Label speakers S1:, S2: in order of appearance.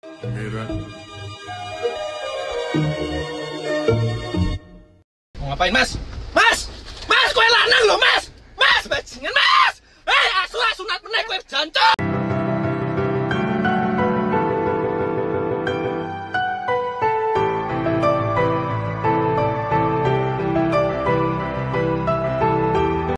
S1: Mau ngapain, Mas? Mas! Mas, kowe lanang lho, Mas! Mas, bajingan, Mas! Hei, asu sunat meneh kowe jancuk!